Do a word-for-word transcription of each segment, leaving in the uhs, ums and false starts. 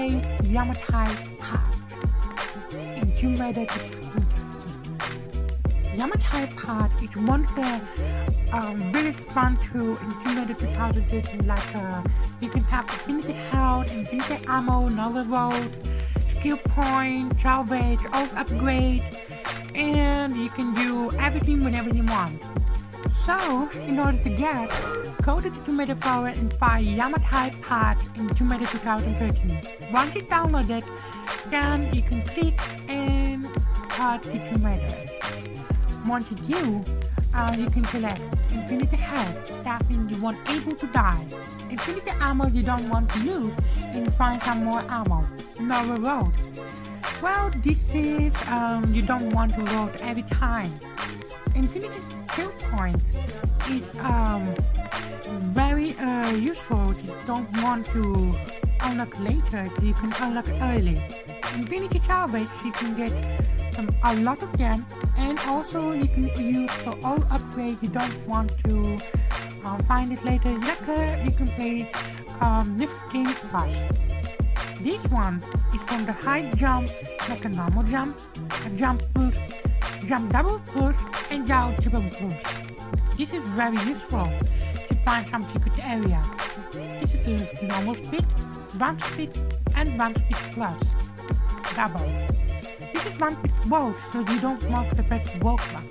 play Yamatai Patch in Tomb Raider two thousand thirteen. Yamatai Patch is one of the um, really fun tools in Tomb Raider two thousand thirteen, like uh, you can have infinity health, infinity ammo, another road, skill point, salvage, all upgrade, and you can do everything whenever you want. So, in order to get, go to the Tomb Raider forum and find Yamatai Patch in Tomb Raider two thousand thirteen. Once you download it, then you can click and start the Tomb Raider. Once you do, uh, you can select Infinity Health, that means you weren't able to die. Infinity Ammo you don't want to use, and find some more ammo. Another road. Well, this is, um, you don't want to road every time. Infinity skill points is um, very uh, useful if you don't want to unlock later, so you can unlock early. Infinity salvage, you can get some, a lot of them, and also you can use for all upgrades you don't want to uh, find it later. Like uh, you can play um, this game plus. This one is from the high jump, like a normal jump, a jump boost, jump double boost, and jump triple boost. This is very useful to find some secret area. This is a normal speed, one speed, and one speed plus. Double. This is one speed both, so you don't want to press the walk button.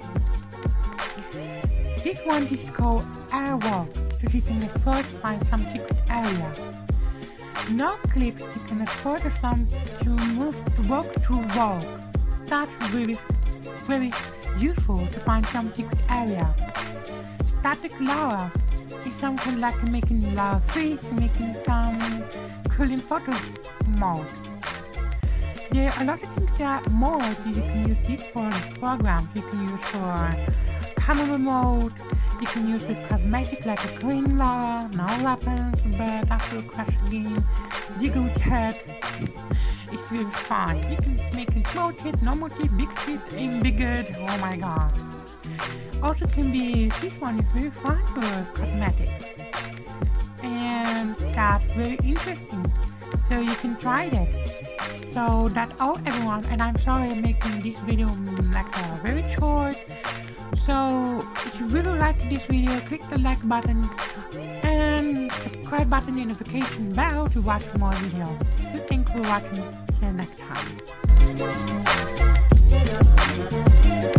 This one is called air walk, so you can first find some secret area. No clip, you can afford some to move to walk through walk. That's really, very useful to find some secret area. Static lava is something like making lava freeze, making some cooling photo mode. There are a lot of things that modes you can use these for programs. You can use for camera mode, you can use with cosmetic like a green lava, no weapons, but after a crash game, jiggle cat. It's really fun. You can make a small kit, normal kit, big kit, and bigger. Oh my god. Also can be, this one is very fun for cosmetics. And that's very interesting. So you can try that. So that's all everyone, and I'm sorry I'm making this video like uh, very short. So if you really like this video, click the like button and subscribe button and notification bell to watch more videos. So thanks for watching. See you next time.